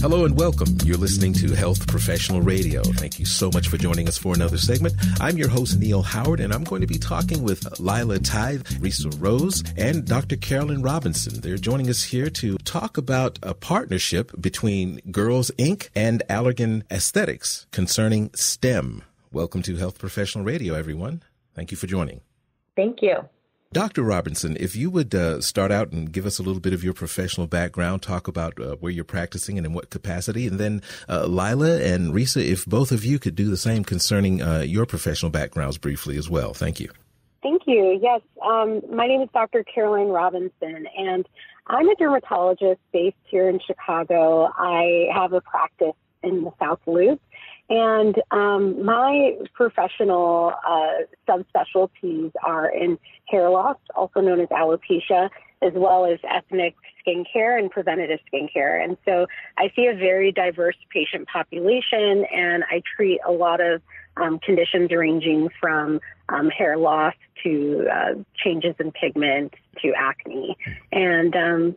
Hello and welcome. You're listening to Health Professional Radio. Thank you so much for joining us for another segment. I'm your host, Neil Howard, and I'm going to be talking with Laila Tai, Risa Rose, and Dr. Carolyn Robinson. They're joining us here to talk about a partnership between Girls Inc. and Allergan Aesthetics concerning STEM. Welcome to Health Professional Radio, everyone. Thank you for joining. Thank you. Dr. Robinson, if you would start out and give us a little bit of your professional background, talk about where you're practicing and in what capacity, and then Laila and Risa, if both of you could do the same concerning your professional backgrounds briefly as well. Thank you. Thank you. Yes, my name is Dr. Caroline Robinson, and I'm a dermatologist based here in Chicago. I have a practice in the South Loop. And my professional subspecialties are in hair loss, also known as alopecia, as well as ethnic skincare and preventative skincare. And so I see a very diverse patient population, and I treat a lot of conditions ranging from hair loss to changes in pigment to acne. And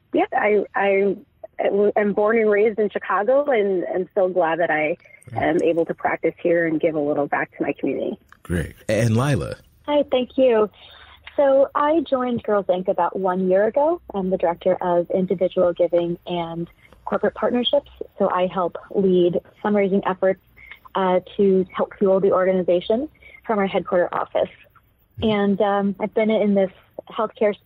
I'm born and raised in Chicago, and I'm so glad that I am able to practice here and give a little back to my community. Great. And Laila? Hi, thank you. So I joined Girls Inc. about 1 year ago. I'm the director of individual giving and corporate partnerships. So I help lead fundraising efforts to help fuel the organization from our headquarter office. And I've been in this nonprofit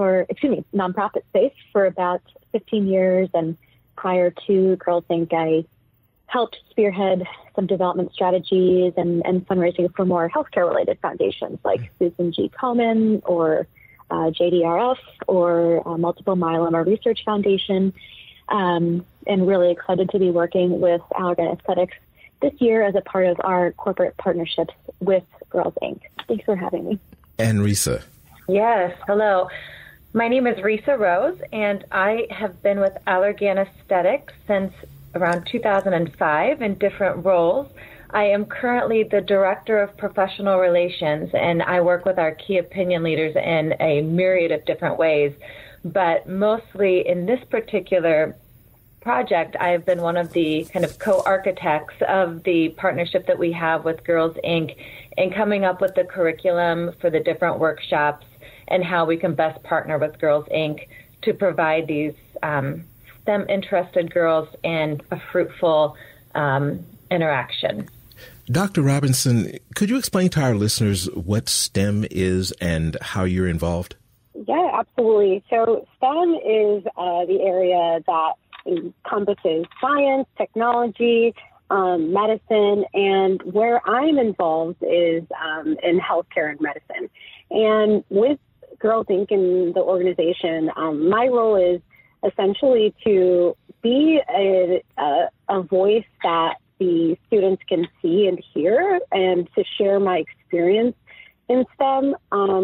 space for about 15 years. And prior to Girls Inc., I helped spearhead some development strategies and fundraising for more healthcare-related foundations like Susan G. Komen or JDRF or Multiple Myeloma Research Foundation, and really excited to be working with Allergan Aesthetics this year as a part of our corporate partnerships with Girls Inc. Thanks for having me. And Risa? Yes, hello. My name is Risa Rose, and I have been with Allergan Aesthetics since around 2005 in different roles. I am currently the Director of Professional Relations, and I work with our key opinion leaders in a myriad of different ways. But mostly in this particular project, I have been one of the kind of co-architects of the partnership that we have with Girls Inc. in coming up with the curriculum for the different workshops and how we can best partner with Girls Inc. to provide these STEM-interested girls in a fruitful interaction. Dr. Robinson, could you explain to our listeners what STEM is and how you're involved? Yeah, absolutely. So STEM is the area that encompasses science, technology, medicine, and where I'm involved is in healthcare and medicine. And with Girls Inc. and the organization, my role is essentially to be a voice that the students can see and hear, and to share my experience in STEM.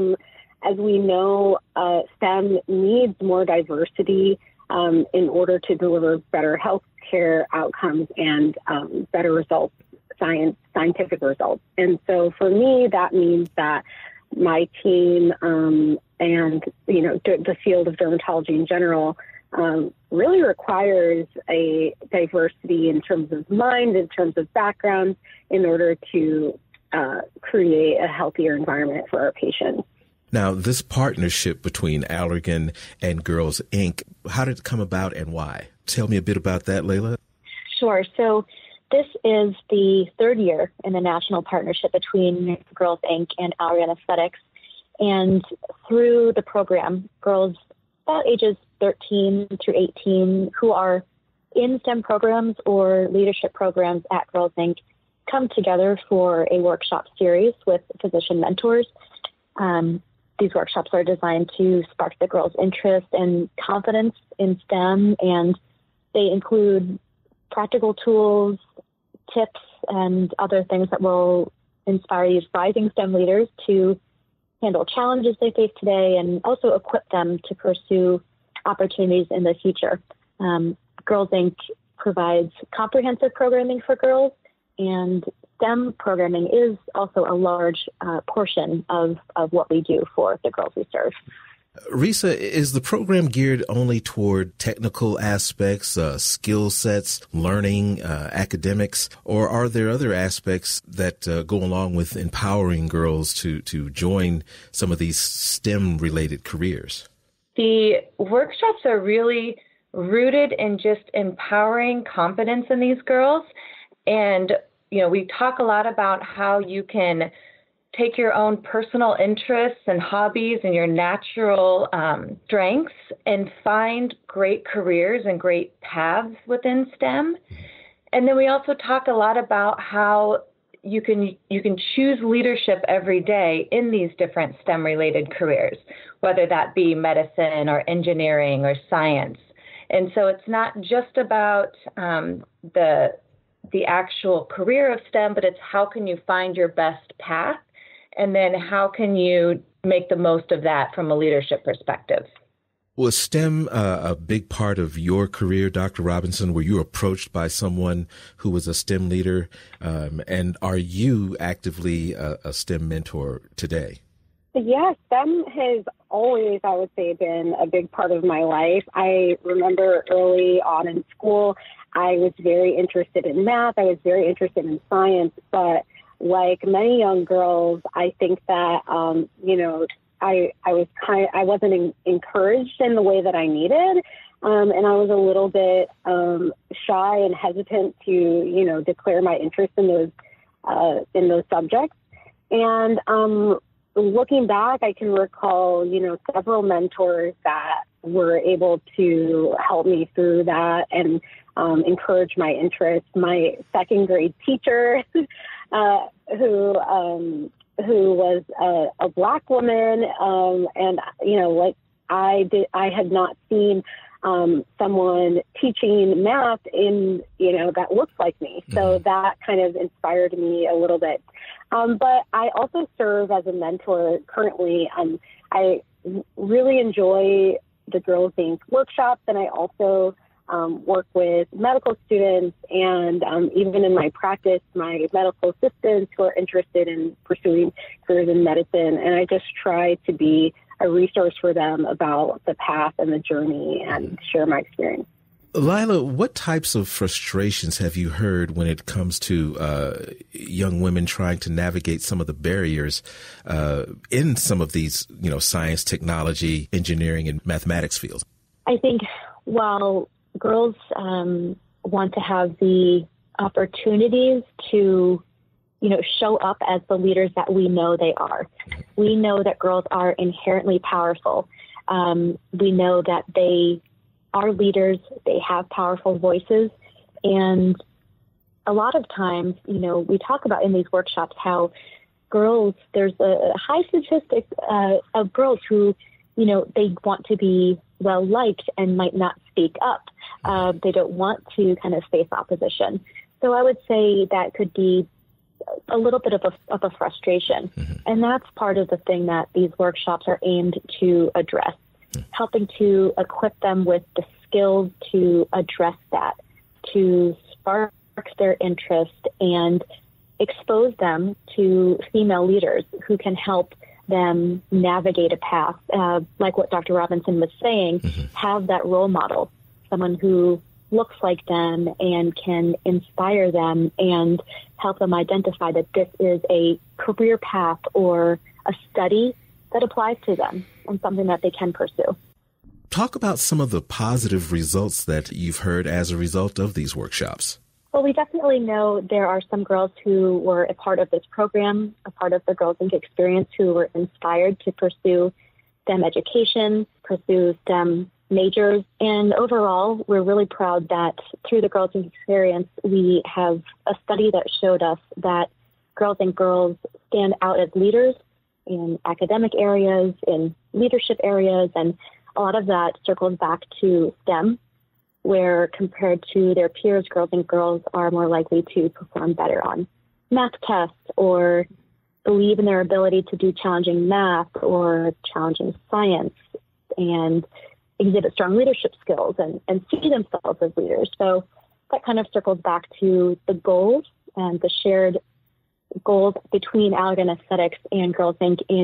As we know, STEM needs more diversity in order to deliver better healthcare outcomes and better results, scientific results. And so for me, that means that my team and, the field of dermatology in general really requires a diversity in terms of mind, in terms of background, in order to create a healthier environment for our patients. Now, this partnership between Allergan and Girls Inc., how did it come about and why? Tell me a bit about that, Laila. Sure. So this is the third year in the national partnership between Girls Inc. and Allergan Aesthetics. And through the program, girls about ages 13 through 18 who are in STEM programs or leadership programs at Girls Inc. come together for a workshop series with physician mentors. These workshops are designed to spark the girls' interest and confidence in STEM, and they include practical tools, tips, and other things that will inspire these rising STEM leaders to handle challenges they face today and also equip them to pursue opportunities in the future. Girls Inc. provides comprehensive programming for girls, and STEM programming is also a large portion of what we do for the girls we serve. Risa, is the program geared only toward technical aspects, skill sets, learning, academics, or are there other aspects that go along with empowering girls to join some of these STEM-related careers? The workshops are really rooted in just empowering confidence in these girls. And, we talk a lot about how you can take your own personal interests and hobbies and your natural strengths and find great careers and great paths within STEM. And then we also talk a lot about how you can choose leadership every day in these different STEM-related careers, whether that be medicine or engineering or science. And so it's not just about the actual career of STEM, but it's how can you find your best path, and then how can you make the most of that from a leadership perspective. Was STEM a big part of your career, Dr. Robinson? Were you approached by someone who was a STEM leader? And are you actively a STEM mentor today? Yes, STEM has always, I would say, been a big part of my life. I remember early on in school, I was very interested in math. I was very interested in science. But like many young girls, I think that, I wasn't encouraged in the way that I needed. And I was a little bit shy and hesitant to, declare my interest in those subjects. And looking back, I can recall, several mentors that were able to help me through that and encourage my interest. My second grade teacher, who was a Black woman, and I had not seen someone teaching math that looks like me. So that kind of inspired me a little bit. But I also serve as a mentor currently. I really enjoy the Girls Inc. workshops, and I also work with medical students and even in my practice, my medical assistants who are interested in pursuing careers in medicine. And I just try to be a resource for them about the path and the journey and share my experience. Laila, what types of frustrations have you heard when it comes to young women trying to navigate some of the barriers in some of these, science, technology, engineering, and mathematics fields? I think while girls want to have the opportunities to, show up as the leaders that we know they are. We know that girls are inherently powerful. We know that they are leaders, they have powerful voices. And a lot of times, we talk about in these workshops how girls, there's a high statistic of girls who, they want to be well-liked and might not speak up. They don't want to kind of face opposition. So I would say that could be a little bit of a frustration. Mm-hmm. And that's part of the thing that these workshops are aimed to address. Helping to equip them with the skills to address that, to spark their interest and expose them to female leaders who can help them navigate a path. Like what Dr. Robinson was saying, have that role model, someone who looks like them and can inspire them and help them identify that this is a career path or a study that applies to them and something that they can pursue. Talk about some of the positive results that you've heard as a result of these workshops. Well, we definitely know there are some girls who were a part of this program, a part of the Girls Inc. experience, who were inspired to pursue STEM education, pursue STEM majors. And overall, we're really proud that through the Girls Inc. experience, we have a study that showed us that Girls Inc. girls stand out as leaders in academic areas, in leadership areas, and a lot of that circles back to STEM, where compared to their peers, Girls Inc. girls are more likely to perform better on math tests or believe in their ability to do challenging math or challenging science and exhibit strong leadership skills and see themselves as leaders. So that kind of circles back to the goals and the shared goals between Allergan Aesthetics and Girls Inc. in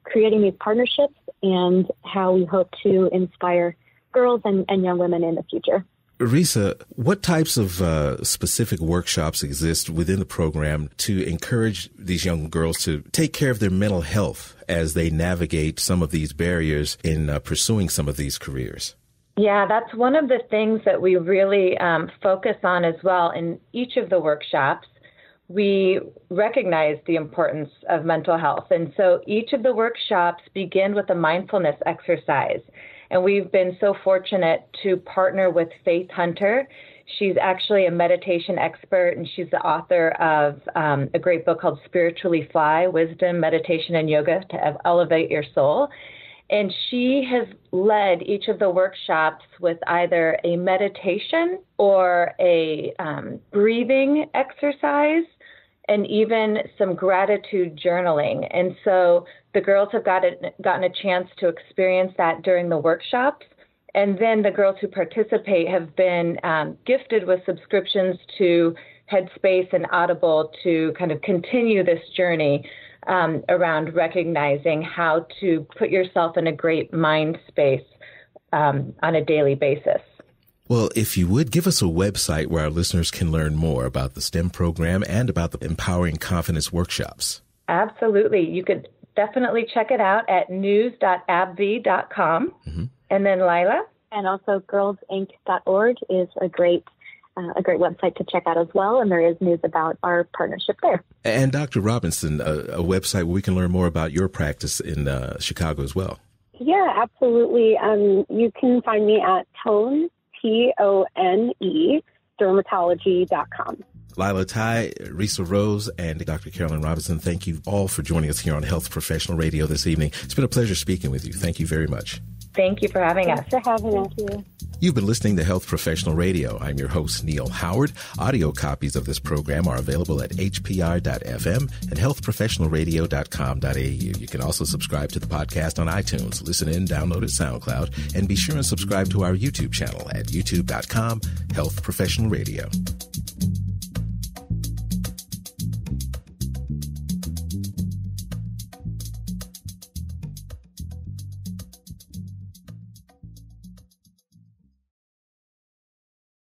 creating these partnerships and how we hope to inspire girls and young women in the future. Risa, what types of specific workshops exist within the program to encourage these young girls to take care of their mental health as they navigate some of these barriers in pursuing some of these careers? Yeah, that's one of the things that we really focus on as well. In each of the workshops, we recognize the importance of mental health. And so each of the workshops begin with a mindfulness exercise. And we've been so fortunate to partner with Faith Hunter. She's actually a meditation expert, and she's the author of a great book called Spiritually Fly, Wisdom, Meditation, and Yoga to Elevate Your Soul. And she has led each of the workshops with either a meditation or a breathing exercise and even some gratitude journaling. And so the girls have gotten a chance to experience that during the workshops. And then the girls who participate have been gifted with subscriptions to Headspace and Audible to kind of continue this journey around recognizing how to put yourself in a great mind space on a daily basis. Well, if you would, give us a website where our listeners can learn more about the STEM program and about the Empowering Confidence workshops. Absolutely. You could definitely check it out at news.abv.com. Mm-hmm. And then Laila? And also girlsinc.org is a great website to check out as well. And there is news about our partnership there. And Dr. Robinson, a website where we can learn more about your practice in Chicago as well. Yeah, absolutely. You can find me at Tone, T-O-N-E, dermatology.com. Laila Tai, Risa Rose, and Dr. Carolyn Robinson, thank you all for joining us here on Health Professional Radio this evening. It's been a pleasure speaking with you. Thank you very much. Thank you for having us. Thanks for having us. You've been listening to Health Professional Radio. I'm your host, Neil Howard. Audio copies of this program are available at hpr.fm and healthprofessionalradio.com.au. You can also subscribe to the podcast on iTunes, listen in, download it, SoundCloud, and be sure and subscribe to our YouTube channel at youtube.com, Health Professional Radio.